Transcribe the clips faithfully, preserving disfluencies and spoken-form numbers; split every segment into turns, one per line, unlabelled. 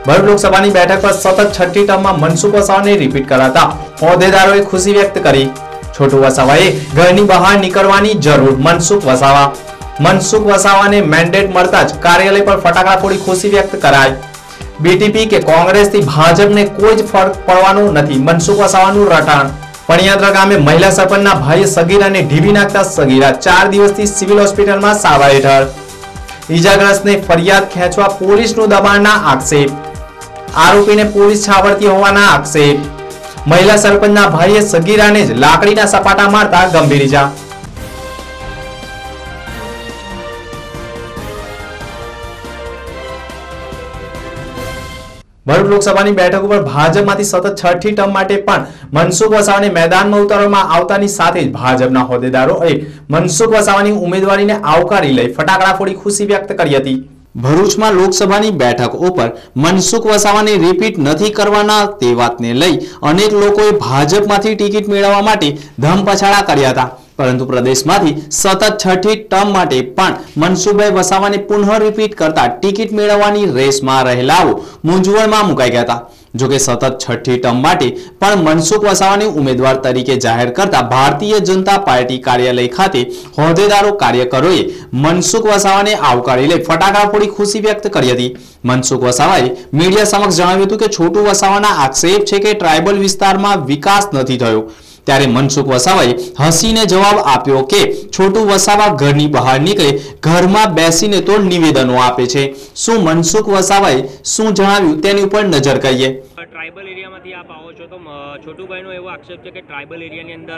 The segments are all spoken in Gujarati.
ભરૂચ લોકસભાની બેઠક પર સતત છઠ્ઠી ટર્મમાં મનસુખ વસાવાને રિપીટ કરાતા હોદ્દેદારોએ ખુશી વ્યક્ત કરી। છોટુ વસાવાએ ઘરની બહાર નીકળવાની જરૂર મનસુખ વસાવા મનસુખ વસાવાને મેન્ડેટ મળતા જ કાર્યાલય પર ફટાકડા ફોડી ખુશી વ્યક્ત કરાઈ। બીટીપી કે કોંગ્રેસથી ભાજપને કોઈ જ ફરક પડવાનો નથી, મનસુખ વસાવાનું રટાણ। પણિયાદરા ગામે મહિલા સરપંચના ભાઈએ સગીરાને ઢીબી નાખતા સગીરા ચાર દિવસથી સિવિલ હોસ્પિટલમાં સારવાર હેઠળ। ઈજાગ્રસ્તને ફરિયાદ ખેંચવા પોલીસનું દબાણના આક્ષેપ, આરોપીને પોલીસ છાવરતી હોવાના આક્ષેપ। મહિલા સરપંચના ભાઈએ સગીરાને જ લાકડીના સપાટા મારતા ગંભીર ઈજા। ભરૂચ લોકસભાની બેઠક ઉપર ભાજપમાંથી સતત છઠ્ઠી ટર્મ માટે પણ મનસુખ વસાવાને મેદાનમાં ઉતારવામાં આવતાની સાથે જ ભાજપના હોદ્દેદારોએ મનસુખ વસાવાની ઉમેદવારીને આવકારી લઈ ફટાકડા ફોડી ખુશી વ્યક્ત કરી હતી। ભરૂચમાં લોકસભાની બેઠક ઉપર મનસુખ વસાવાને રિપીટ નથી કરવાના તે વાતને લઈ અનેક લોકોએ ભાજપમાંથી ટિકિટ મેળવવા માટે ધમપછાડા કર્યા હતા, પરંતુ પ્રદેશમાંથી સતત છઠ્ઠી ટર્મ માટે પણ મનસુખભાઈ વસાવાને પુનઃ રિપીટ કરતા ટિકિટ મેળવવાની રેસમાં રહેલાઓ મૂંઝવણમાં મુકાઈ ગયા હતા। જોકે સતત છઠ્ઠી ટર્મ માટે પણ મનસુખ વસાવાને ઉમેદવાર તરીકે જાહેર કરતા ભારતીય જનતા પાર્ટી કાર્યાલય ખાતે હોદ્દેદારો કાર્યકરોએ મનસુખ વસાવાને આવકારી લઈ ફટાકડા ફોડી ખુશી વ્યક્ત કરી હતી। મનસુખ વસાવાએ મીડિયા સમક્ષ જણાવ્યું હતું કે છોટુ વસાવાના આક્ષેપ છે કે ટ્રાઇબલ વિસ્તારમાં વિકાસ નથી થયો, ત્યારે મનસુખ વસાવાએ હસીને જવાબ આપ્યો કે છોટુ વસાવા ઘરની બહાર નીકળે ઘરમાં બેસીને તો નિવેદનો આપે છે। શું મનસુખ વસાવાએ શું જણાવ્યું તેની ઉપર નજર કરીએ।
ટ્રાઇબલ એરિયામાંથી આપ આવો છો તો છોટુભાઈનો એવો આક્ષેપ છે કે ટ્રાઇબલ એરિયાની અંદર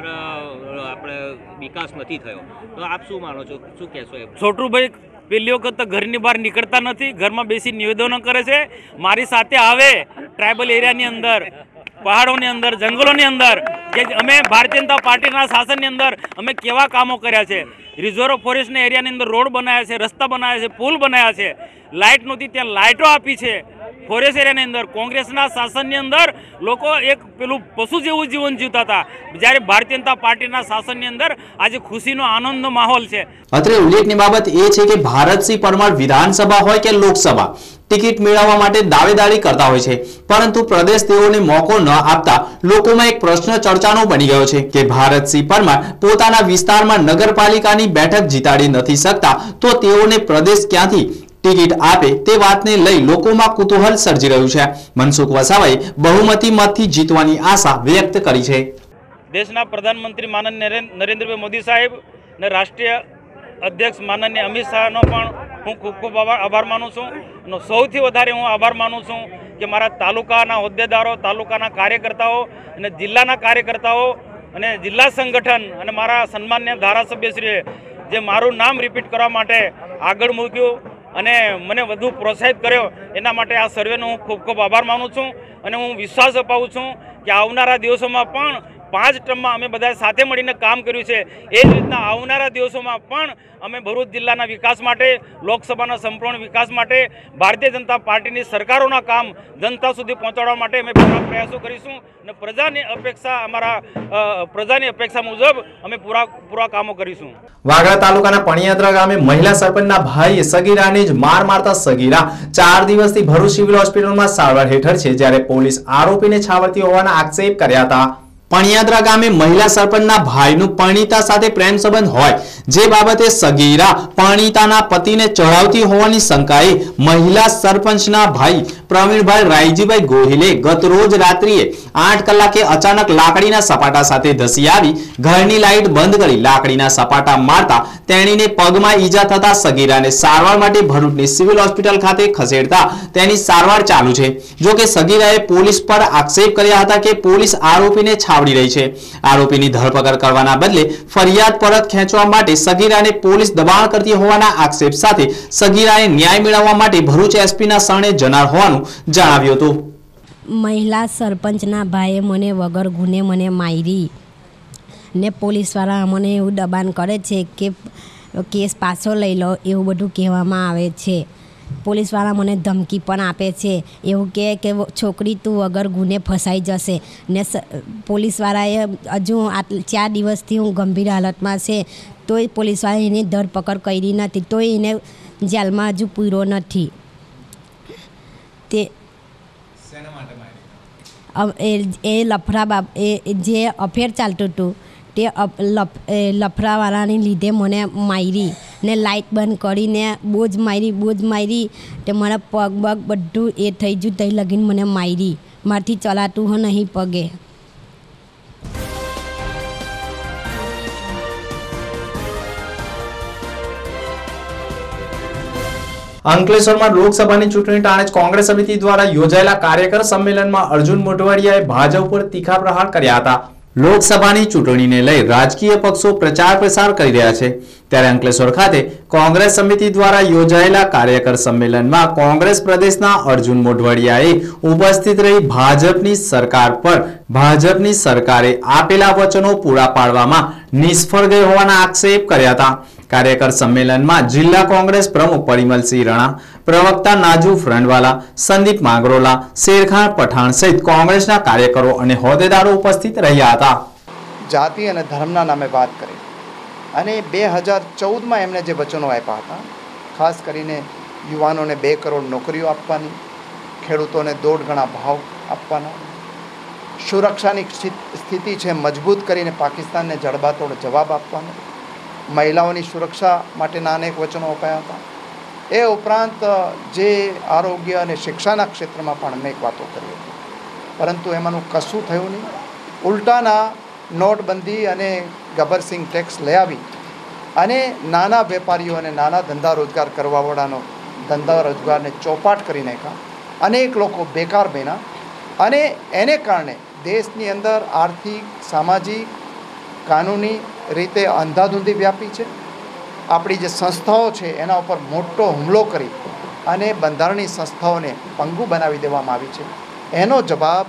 આપણે વિકાસ નથી થયો, તો આપ શું માનો છો, શું કહેશો?
છોટુભાઈ પહેલી વખત તો ઘરની બહાર નીકળતા નથી, ઘરમાં બેસી નિવેદનો કરે છે। મારી સાથે આવે ટ્રાઇબલ એરિયાની અંદર, પહાડોની અંદર, જંગલોની અંદર કે અમે ભારતીય જનતા પાર્ટીના શાસનની અંદર અમે કેવા કામો કર્યા છે। રિઝર્વ ફોરેસ્ટના એરિયાની અંદર રોડ બનાવ્યા છે, રસ્તા બનાવ્યા છે, પુલ બનાવ્યા છે, લાઇટ નહોતી ત્યાં લાઇટો આપી છે। ફોરેસ્ટ એરિયાની અંદર કોંગ્રેસના શાસનની અંદર લોકો એક પેલું પશુ જેવું જીવન જીવતા હતા, જ્યારે ભારતીય જનતા પાર્ટીના શાસનની અંદર આજે ખુશીનો આનંદનો માહોલ છે।
અત્રે ઉલ્લેખની બાબત એ છે કે ભારતસિંહ પરમાર વિધાનસભા હોય કે લોકસભા ટિકિટ મેળવવા માટે દાવેદારી કરતા હોય છે, પરંતુ પ્રદેશ તેઓને મોકો ન આપતા લોકોમાં એક પ્રશ્ન ચર્ચાનો બની ગયો છે કે ભારતસિંહ પરમાર પોતાના વિસ્તારમાં નગરપાલિકાની બેઠક જીતાડી નથી શકતા તો તેઓને પ્રદેશ ક્યાંથી ટિકિટ આપે તે વાતને લઈ લોકોમાં કુતૂહલ સર્જી રહ્યું છે। મનસુખ વસાવાએ બહુમતી મતથી જીતવાની આશા વ્યક્ત કરી છે।
દેશના પ્રધાનમંત્રી માનનીય નરેન્દ્રભાઈ મોદી સાહેબ અને રાષ્ટ્રીય અધ્યક્ષ માનનીય અમિત શાહનો પણ હું ખૂબ ખૂબ આભાર માનું છું, અને સૌથી વધારે હું આભાર માનું છું કે મારા તાલુકાના હોદ્દેદારો, તાલુકાના કાર્યકર્તાઓ અને જિલ્લાના કાર્યકર્તાઓ અને જિલ્લા સંગઠન અને મારા સન્માન્ય ધારાસભ્યશ્રીએ જે મારું નામ રિપીટ કરવા માટે આગળ મૂક્યું અને મને વધુ પ્રોત્સાહિત કર્યો, એના માટે આ સર્વેનો હું ખૂબ ખૂબ આભાર માનું છું। અને હું વિશ્વાસ અપાવું છું કે આવનારા દિવસોમાં પણ પાંચ ટર્મમાં અમે બધા સાથે મળીને કામ કર્યું છે, એ જ રીતના આવનારા દિવસોમાં પણ અમે ભરૂચ જિલ્લાના વિકાસ માટે, લોકસભાના સંપૂર્ણ વિકાસ માટે, ભારતીય જનતા પાર્ટીની સરકારોના કામ જનતા સુધી પહોંચાડવા માટે અમે પૂરા પ્રયાસો કરીશું અને પ્રજાની અપેક્ષા અમારા પ્રજાની અપેક્ષા મુજબ અમે પૂરા પૂરા કામો કરીશું।
વાગરા તાલુકાના પણિયાદરા ગામે મહિલા સરપંચના ભાઈએ સગીરાને જ માર મારતા સગીરા ચાર દિવસથી ભરૂચ સિવિલ હોસ્પિટલમાં સારવાર હેઠળ છે, જ્યારે પોલીસ આરોપીને છાવરતી હોવાના આક્ષેપ કર્યા હતા। પણિયાદરા ગામે મહિલા સરપંચના ભાઈનું પરણિતા સાથે પ્રેમ સંબંધ હોય જે બાબતે સગીરા પરણિતાના પતિને ચઢાવતી હોવાની શંકાએ મહિલા સરપંચના ભાઈ પ્રવીણભાઈ રાયજીભાઈ ગોહિલે ગત રોજ રાત્રિએ આઠ કલાકે અચાનક લાકડીના સપાટા સાથે ધસી આવી ઘરની લાઇટ બંધ કરી લાકડીના સપાટા મારતા તેણીને પગમાં ઈજા થતા સગીરાને સારવાર માટે ભરૂચની સિવિલ હોસ્પિટલ ખાતે ખસેડતા તેની સારવાર ચાલુ છે। જો કે સગીરાએ પોલીસ પર આક્ષેપ કર્યા હતા કે પોલીસ આરોપીને છાવડી રહી છે। આરોપીની ધરપકડ કરવાના બદલે ફરિયાદ પરત ખેંચવા માટે સગીરાને પોલીસ દબાણ કરતી હોવાના આક્ષેપ સાથે સગીરાએ ન્યાય મેળવવા માટે ભરૂચ એસપીના શરણે જનાર હોવાનું જણાવ્યું હતું।
મહિલા સરપંચના ભાઈએ મને વગર ગુને મને મારી ને પોલીસવાળા અમને એવું દબાણ કરે છે કે કેસ પાછો લઈ લો એવું બધું કહેવામાં આવે છે। પોલીસવાળા મને ધમકી પણ આપે છે, એવું કહે કે છોકરી તું વગર ગુને ફસાઈ જશે ને પોલીસવાળાએ હજુ ચાર દિવસથી હું ગંભીર હાલતમાં છે તોય પોલીસવાળાએ એની ધરપકડ કરી નથી, તોય એને જેલમાં હજુ પૂરો નથી। તે એ લફરા બાબ એ જે અફેર ચાલતું હતું તે લફરાવાળાની લીધે મને મારી ને લાઇટ બંધ કરીને બહુ જ મારી બહુ જ મારી તે મારા પગ બગ બધું એ થઈ ગયું તઈ લગીને મને મારી મારથી ચલાતું હો નહીં પગે.
અંકલેશ્વરમાં લોકસભાની ચૂંટણી ટાણે જ કોંગ્રેસ સમિતિ દ્વારા યોજાયેલા કાર્યકર સંમેલનમાં અર્જુન મોઢવાડિયાએ ભાજપ પર તીખા પ્રહાર કર્યા હતા. લોકસભાની ચૂંટણીને લઈ રાજકીય પક્ષો પ્રચાર પ્રસાર કરી રહ્યા છે ત્યારે અંકલેશ્વર ખાતે કોંગ્રેસ સમિતિ દ્વારા યોજાયેલા કાર્યકર સંમેલનમાં કોંગ્રેસ પ્રદેશના અર્જુન મોઢવાડિયાએ ઉપસ્થિત રહી ભાજપની સરકાર પર ભાજપની સરકારે આપેલા વચનો પૂરા પાડવામાં નિષ્ફળ ગઈ હોવાના આક્ષેપ કર્યા હતા. કાર્યકર સંમેલનમાં જિલ્લા કોંગ્રેસ પ્રમુખ પરિમલસિંહ રણા, પ્રવક્તા નાજુ ફ્રંડવાલા, સંદીપ માંગરોલા, શેરખાન પઠાણ સહિત કોંગ્રેસના કાર્યકરો અને હોદ્દેદારો ઉપસ્થિત રહ્યા હતા.
જાતિ અને ધર્મના નામે વાત કરી અને બે હજાર ચૌદમાં એમણે જે વચનો આપ્યા હતા, ખાસ કરીને યુવાનોને બે કરોડ નોકરીઓ આપવાની, ખેડૂતોને દોઢ ગણા ભાવ આપવાના, સુરક્ષાની સ્થિતિ છે મજબૂત કરીને પાકિસ્તાનને જડબાતોડ જવાબ આપવાનો, મહિલાઓની સુરક્ષા માટેના અનેક વચનો અપાયા હતા. એ ઉપરાંત જે આરોગ્ય અને શિક્ષાના ક્ષેત્રમાં પણ અનેક વાતો કરી હતી, પરંતુ એમાંનું કશું થયું નહીં. ઉલટાના નોટબંધી અને ગબ્બરસિંહ ટેક્સ લઈ આવી અને નાના વેપારીઓ અને નાના ધંધા રોજગાર કરવાવાળાનો ધંધા રોજગારને ચોપાટ કરી નાખ્યા. અનેક લોકો બેકાર બન્યા અને એને કારણે દેશની અંદર આર્થિક, સામાજિક, કાનૂની રીતે અંધાધૂંધી વ્યાપી છે. આપણી જે સંસ્થાઓ છે એના ઉપર મોટો હુમલો કરી અને બંધારણીય સંસ્થાઓને પંગુ બનાવી દેવામાં આવી છે. એનો જવાબ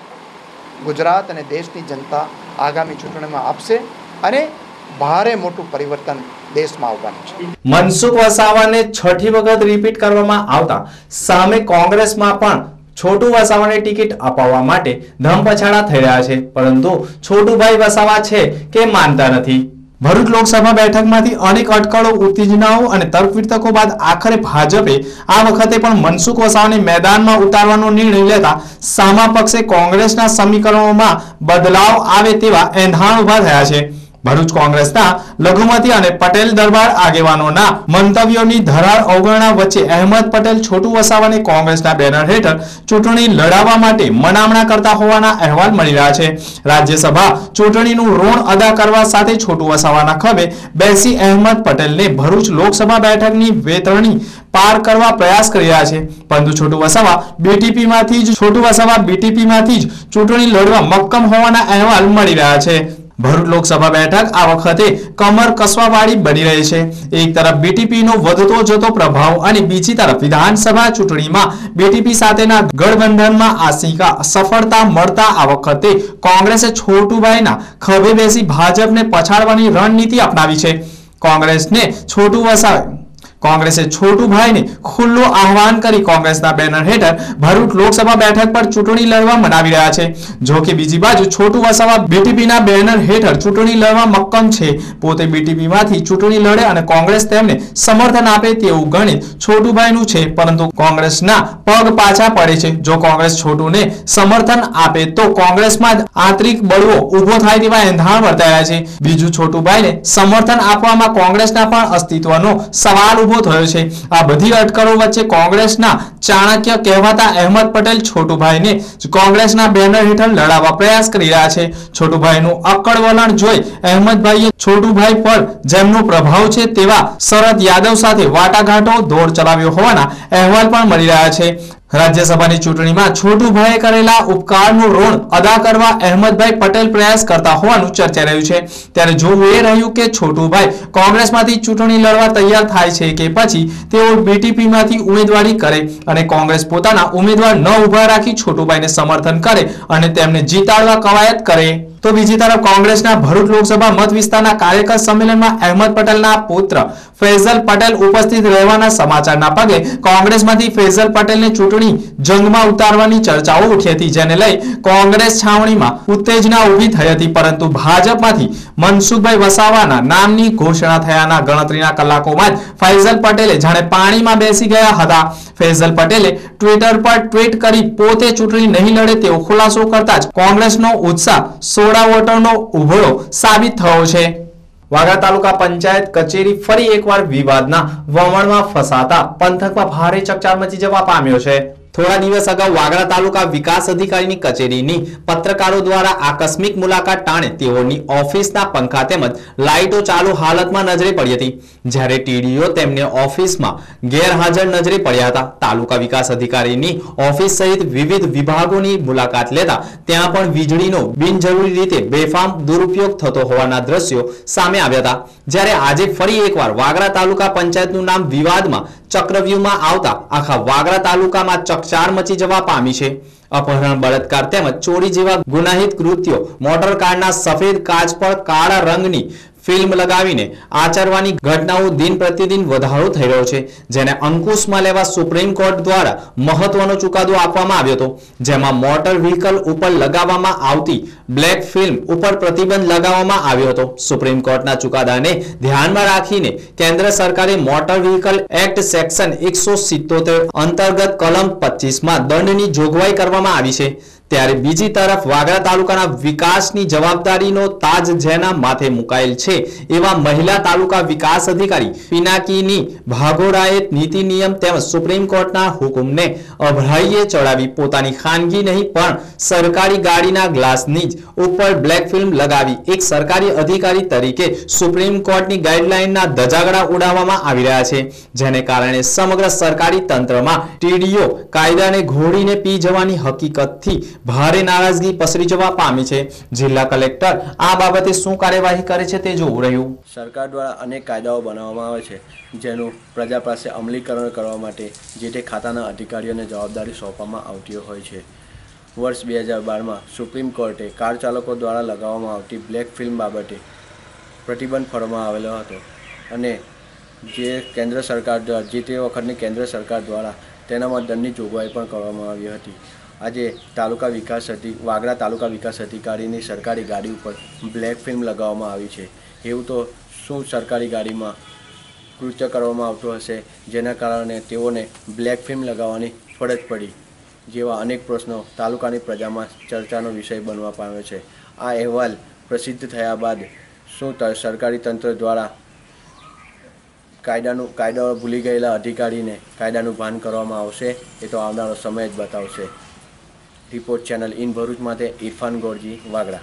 ગુજરાત અને દેશની જનતા આગામી ચૂંટણીમાં આપશે અને ભારે મોટું પરિવર્તન દેશમાં આવવાનું છે.
મનસુખ વસાવાને છઠ્ઠી વખત રિપીટ કરવામાં આવતા સામે કોંગ્રેસમાં પણ છોટુ વસાવાને ટિકિટ અપાવવા માટે ધમપછાડા થઈ રહ્યા છે, પરંતુ છોટુભાઈ વસાવા છે કે માનતા નથી. ભરૂચ લોકસભા બેઠકમાંથી અનેક અટકળો, ઉત્તેજનાઓ અને તર્ક વિતર્કો બાદ આખરે ભાજપે આ વખતે પણ મનસુખ વસાવાને મેદાનમાં ઉતારવાનો નિર્ણય લેતા સામા પક્ષે કોંગ્રેસના સમીકરણોમાં બદલાવ આવે તેવા એંધાણ ઉભા થયા છે. ભરૂચ કોંગ્રેસના લઘુમતી અને પટેલ દરબાર આગેવાનોના મંતવ્યોની ધરાર અવગણના વચ્ચે અહેમદ પટેલ છોટુ વસાવાને કોંગ્રેસના બેનર હેઠળ ચૂંટણી લડાવવા માટે મનામણા કરતા હોવાના અહેવાલ મળી રહ્યા છે. રાજ્યસભા ચૂંટણીનું ઋણ અદા કરવા સાથે છોટુ વસાવાના ખભે બેસી અહેમદ પટેલને ભરૂચ લોકસભા બેઠકની વેતરણી પાર કરવા પ્રયાસ કરી રહ્યા છે, પરંતુ છોટુ વસાવા બીટીપીમાંથી જ છોટુ વસાવા બીટીપીમાંથી જ ચૂંટણી લડવા મક્કમ હોવાના અહેવાલ મળી રહ્યા છે. ભરૂચ લોકસભા બેઠક આ વખતે કમર કસવાવાળી બની રહી છે. એક તરફ બીટીપીનો વધતો જતો પ્રભાવ અને બીજી તરફ વિધાનસભા ચૂંટણીમાં બીટીપી સાથેના ગઠબંધનમાં આશિકા સફળતા મળતા આ વખતે કોંગ્રેસે છોટુભાઈના ખભે બેસી ભાજપને પછાડવાની રણનીતિ અપનાવી છે. કોંગ્રેસને છોટુ વસાવે કોંગ્રેસે છોટુભાઈને ખુલ્લું આહવાન કરી કોંગ્રેસના બેનર હેઠળ ભરૂચ લોકસભા બેઠક પર ચૂંટણી લડવા મનાવી રહ્યા છે. જો કે બીજી બાજુ છોટુ વસાવા બીટીપીના બેનર હેઠળ ચૂંટણી લડવા મક્કમ છે. પોતે બીટીપીમાંથી ચૂંટણી લડે અને કોંગ્રેસ તેમને સમર્થન આપે તેવું ગણિત છોટુભાઈનું છે, પરંતુ કોંગ્રેસના પગ પાછા પડે છે. જો કોંગ્રેસ છોટુને સમર્થન આપે તો કોંગ્રેસમાં આંતરિક બળવો ઉભો થાય તેવા એંધાણ વર્તાયા છે. બીજું છોટુભાઈને સમર્થન આપવામાં કોંગ્રેસના પણ અસ્તિત્વનો સવાલ ઉભો થયો છે. આ બધી અટકળો વચ્ચે કોંગ્રેસના ચાણક્ય કહેવાતા અહેમદ પટેલ છોટુભાઈને કોંગ્રેસના બેનર હેઠળ લડાવવા પ્રયાસ કરી રહ્યા છે. છોટુભાઈનું અક્કડ વલણ જોઈ અહેમદભાઈએ છોટુભાઈ પર જેમનો પ્રભાવ છે તેવા શરદ યાદવ સાથે વાટાઘાટો દોર ચલાવ્યો હોવાના અહેવાલ પણ મળી રહ્યા છે. રાજ્યસભાની ચૂંટણીમાં છોટુભાઈએ કરેલા ઉપકારનું ઋણ અદા કરવા અહેમદભાઈ પટેલ પ્રયાસ કરતા હોવાનું ચર્ચાઈ રહ્યું છે. ત્યારે જોવું એ રહ્યું કે છોટુભાઈ કોંગ્રેસમાંથી ચૂંટણી લડવા તૈયાર થાય છે કે પછી તેઓ બીટીપીમાંથી ઉમેદવારી કરે અને કોંગ્રેસ પોતાના ઉમેદવાર ન ઉભા રાખી છોટુભાઈને સમર્થન કરે અને તેમને જીતાડવા કવાયત કરે. તો બીજી તરફ કોંગ્રેસના ભરૂચ લોકસભા મત વિસ્તારના કાર્યકર સંમેલનમાં અહેમદ પટેલના પુત્ર ફૈઝલ પટેલ ઉપસ્થિત રહેવાના સમાચારના પગલે કોંગ્રેસમાંથી ફૈઝલ પટેલને ચૂંટણી જંગમાં ઉતારવાની ચર્ચાઓ ઉઠી હતી, જેને લઈ કોંગ્રેસ છાવણીમાં ઉત્તેજના ઊભી થઈ હતી. પરંતુ ભાજપમાંથી મનસુખભાઈ વસાવાના નામની ઘોષણા થયાના ગણતરીના કલાકોમાં જ ફૈઝલ પટેલે જાણે પાણીમાં બેસી ગયા હતા. ફૈઝલ પટેલે ટ્વિટર પર ટ્વીટ કરી પોતે ચૂંટણી નહીં લડે તેવો ખુલાસો કરતા જ કોંગ્રેસનો ઉત્સાહ સોળા વોટરનો ઉભરો સાબિત થયો છે। વાગરા તાલુકા પંચાયત કચેરી ફરી એકવાર વિવાદના વમણમાં ફસાતા પંથકમાં ભારે ચકચાર મચી જવા પામ્યો છે। થોડા દિવસ અગાઉ વાગરા તાલુકા વિકાસ અધિકારીની કચેરીની પત્રકારો દ્વારા આકસ્મિક મુલાકાત ટાણે તેઓની ઓફિસના પંખા તેમજ લાઇટો ચાલુ હાલતમાં નજરે પડી હતી, જ્યારે ટીડીઓ તેમને ઓફિસમાં ગેરહાજર નજરે પડ્યા હતા। તાલુકા વિકાસ અધિકારીની ઓફિસ સહિત વિવિધ વિભાગોની મુલાકાત લેતા ત્યાં પણ વીજળીનો બિનજરૂરી રીતે બેફામ દુરુપયોગ થતો હોવાના દ્રશ્યો સામે આવ્યા હતા, જ્યારે આજે ફરી એકવાર વાગરા તાલુકા પંચાયતનું નામ વિવાદમાં ચક્રવ્યૂહમાં આવતા આખા વાગરા તાલુકામાં ચકચાર મચી જવા પામી છે। अपहरण बलात्कार તેમજ ચોરી જેવા ગુનાહિત કૃત્યો મોટર કારના સફેદ કાચ પર કાળા રંગની ફિલ્મ લગાવીને આચરવાની ઘટનાઓ દિન પ્રતિદિન વધારો થઈ રહ્યો છે, જેને અંકુશમાં લેવા સુપ્રીમ કોર્ટ દ્વારા મહત્વનો ચુકાદો આપવામાં આવ્યો હતો, જેમાં મોટર વ્હીકલ ઉપર લગાવવામાં આવતી બ્લેક ફિલ્મ ઉપર પ્રતિબંધ લગાવવામાં આવ્યો હતો। સુપ્રીમ કોર્ટના ચુકાદાને ધ્યાનમાં રાખીને કેન્દ્ર સરકારે મોટર વ્હીકલ એક્ટ સેક્શન એકસો સિત્તોતેર અંતર્ગત કલમ પચીસ માં દંડની જોગવાઈ કરવામાં આવી છે। ત્યારે બીજી તરફ વાગરા તાલુકાના વિકાસની જવાબદારીનો તાજ જેના માથે મુકાયેલ છે એવા મહિલા તાલુકા વિકાસ અધિકારી પિનાકીની ભાગોળાએ નીતિ નિયમ તેમજ સુપ્રીમ કોર્ટના હુકમને અભરાઈએ ચડાવી પોતાની ખાનગી નહીં પણ સરકારી ગાડીના ગ્લાસની જ ઉપર બ્લેક ફિલ્મ લગાવી એક સરકારી અધિકારી તરીકે સુપ્રીમ કોર્ટની ગાઈડલાઈનના ધજાગડા ઉડાવવામાં આવી રહ્યા છે, જેને કારણે સમગ્ર સરકારી તંત્રમાં ટીડીઓ કાયદાને ઘોડીને પી જવાની હકીકતથી ભારે નારાજગી પસરી જવા પામી છે। જિલ્લા કલેક્ટર આ બાબતે શું કાર્યવાહી કરે છે તે જોવું રહ્યું।
સરકાર દ્વારા અનેક કાયદાઓ બનાવવામાં આવે છે, જેનું પ્રજા પાસે અમલીકરણ કરવા માટે જે તે ખાતાના અધિકારીઓને જવાબદારી સોંપવામાં આવતી હોય છે। વર્ષ બે હજાર બારમાં સુપ્રીમ કોર્ટે કાર ચાલકો દ્વારા લગાવવામાં આવતી બ્લેક ફિલ્મ બાબતે પ્રતિબંધ ફરવામાં આવેલો હતો અને જે કેન્દ્ર સરકાર દ્વારા જે તે વખતની કેન્દ્ર સરકાર દ્વારા તેનામાં દંડની જોગવાઈ પણ કરવામાં આવી હતી। આજે તાલુકા વિકાસ અધિ વાગરા તાલુકા વિકાસ અધિકારીની સરકારી ગાડી ઉપર બ્લેક ફિલ્મ લગાવવામાં આવી છે, એવું તો શું સરકારી ગાડીમાં કૃત્ય કરવામાં આવતું હશે જેના કારણે તેઓને બ્લેક ફિલ્મ લગાવવાની ફરજ પડી, જેવા અનેક પ્રશ્નો તાલુકાની પ્રજામાં ચર્ચાનો વિષય બનવા પામ્યો છે। આ અહેવાલ પ્રસિદ્ધ થયા બાદ શું સરકારી તંત્ર દ્વારા કાયદાનું કાયદા ભૂલી ગયેલા અધિકારીને કાયદાનું ભાન કરવામાં આવશે એ તો આવનારો સમય જ બતાવશે। રિપોર્ટ ચેનલ ઇન ભરૂચ માટે ઇરફાન ગોરજી, વાગરા।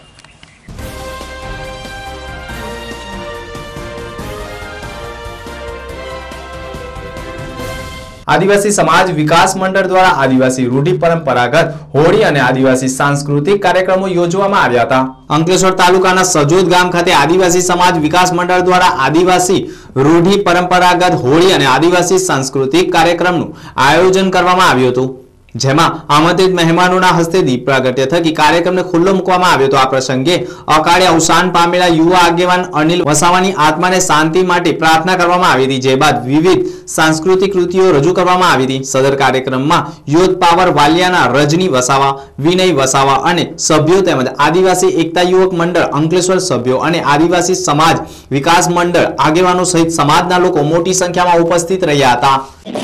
આદિવાસી સમાજ વિકાસ મંડળ દ્વારા આદિવાસી રૂઢિ પરંપરાગત હોળી અને આદિવાસી સાંસ્કૃતિક કાર્યક્રમો યોજવામાં આવ્યા હતા। અંકલેશ્વર તાલુકાના સજોદ ગામ ખાતે આદિવાસી સમાજ વિકાસ મંડળ દ્વારા આદિવાસી રૂઢિ પરંપરાગત હોળી અને આદિવાસી સાંસ્કૃતિક કાર્યક્રમનું આયોજન કરવામાં આવ્યું હતું, જેમાં આમંત્રિત મહેમાનોના હસ્તે દીપ પ્રાગટ્ય થકી કાર્યક્રમને ખુલ્લો મૂકવામાં આવ્યો હતો। આ પ્રસંગે અકાળે અવસાન પામેલા યુવા આગેવાન અનિલ વસાવાની આત્માને શાંતિ માટે પ્રાર્થના કરવામાં આવી હતી, જે બાદ વિવિધ સાંસ્કૃતિક કૃતિઓ રજૂ કરવામાં આવી હતી। સદર કાર્યક્રમમાં યુથ પાવર વાલિયાના રજની વસાવા, વિનય વસાવા અને સભ્યો તેમજ આદિવાસી એકતા યુવક મંડળ અંકલેશ્વર સભ્યો અને આદિવાસી સમાજ વિકાસ મંડળ આગેવાનો સહિત સમાજના લોકો મોટી સંખ્યામાં ઉપસ્થિત રહ્યા હતા।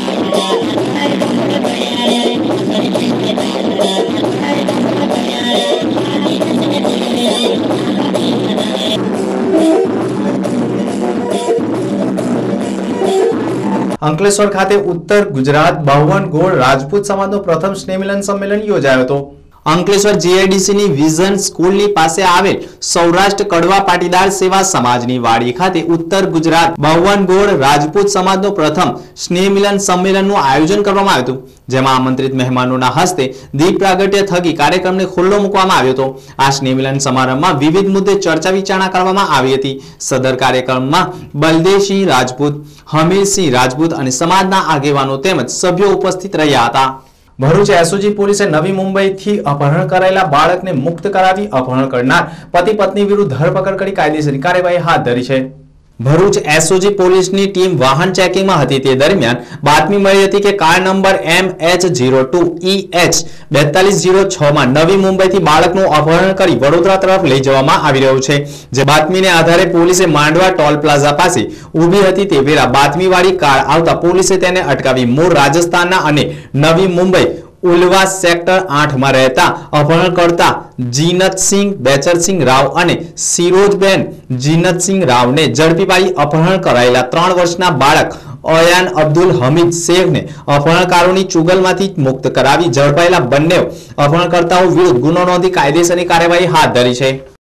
અંકલેશ્વર ખાતે ઉત્તર ગુજરાત બાવન ગોળ રાજપૂત સમાજનો પ્રથમ સ્નેહમિલન સંમેલન યોજાયો હતો। અંકલેશ્વર જીઆઈડીસી ની વિઝન સ્કૂલની પાસે આવેલ સૌરાષ્ટ્ર કડવા પાટીદાર સેવા સમાજની વાડી ખાતે ઉત્તર ગુજરાત બાવન ગોળ રાજપૂત સમાજનો પ્રથમ સ્નેહમિલન સંમેલનનું આયોજન કરવામાં આવ્યું હતું, જેમાં આમંત્રિત મહેમાનોના હસ્તે દીપ પ્રાગટ્ય થકી કાર્યક્રમને ખુલ્લો મૂકવામાં આવ્યો હતો। આ સ્નેહમિલન સમારંભમાં વિવિધ મુદ્દે ચર્ચા વિચારણા કરવામાં આવી હતી। સદર કાર્યક્રમમાં બલદેવસિંહ રાજપૂત, હમીરસિંહ રાજપૂત અને સમાજના આગેવાનો તેમજ સભ્યો ઉપસ્થિત રહ્યા હતા। ભરૂચ એસઓજી પોલીસે નવી મુંબઈથી અપહરણ કરાયેલા બાળકને મુક્ત કરાવી અપહરણ કરનાર પતિ પત્ની વિરુદ્ધ ધરપકડ કરી કાયદેસરની કાર્યવાહી હાથ ધરી છે। ભરૂચ એસઓજી પોલીસની ટીમ વાહન ચેકિંગમાં હતી તે દરમિયાન બાતમી મળી હતી કે car number M H zero two E H બેતાલીસ ઝીરો છ માં નવી મુંબઈથી બાળકનું અપહરણ કરી વડોદરા તરફ લઈ જવામાં આવી રહ્યું છે। જે બાતમીને આધારે પોલીસે માંડવા ટોલ પ્લાઝા પાસે ઊભી હતી તે વેળા બાતમીવાળી કાર આવતા પોલીસે તેને અટકાવી મૂળ રાજસ્થાનના અને નવી મુંબઈ ઉલવા સેક્ટર આઠ માં રહેતા અપહરણકર્તા જીનતસિંહ બેચરસિંહ રાવ અને સિરોજબેન જીનતસિંહ રાવને ઝડપી પાડી અપહરણ કરાયેલા ત્રણ વર્ષના બાળક અયાન અબ્દુલ હમીદ શેખને અપહરણકારોની ચુગલમાંથી મુક્ત કરાવી ઝડપાયેલા બંને અપહરણકર્તાઓ વિરુદ્ધ ગુનો નોંધી કાયદેસરની કાર્યવાહી હાથ ધરી છે।